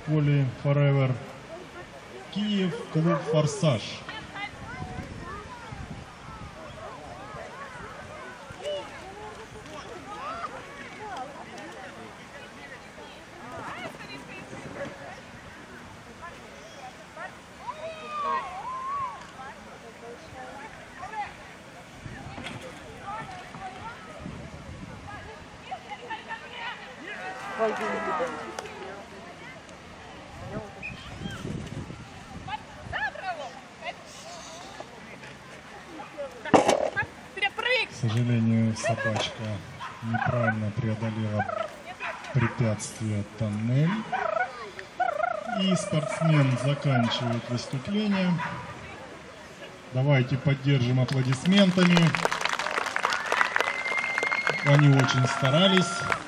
поле Forever. Киев, клуб «Форсаж». К сожалению, собачка неправильно преодолела препятствие тоннель. И спортсмен заканчивает выступление. Давайте поддержим аплодисментами. Они очень старались.